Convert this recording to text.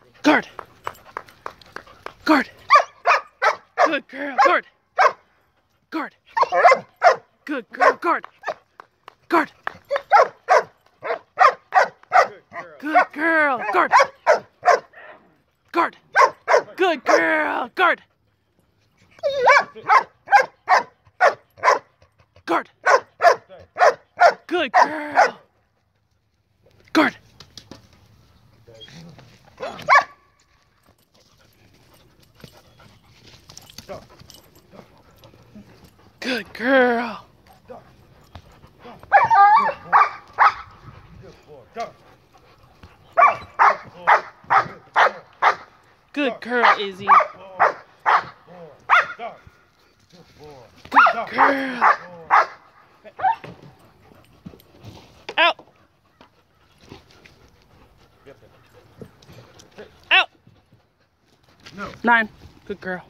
Guard. Guard. Good girl. Guard. Guard. Good girl. Guard. Guard. Good girl. Guard. Guard. Good girl. Guard. Guard. Good girl. Guard. Good girl. Good girl, Izzy. Good girl. Out. Out. 9. Good girl.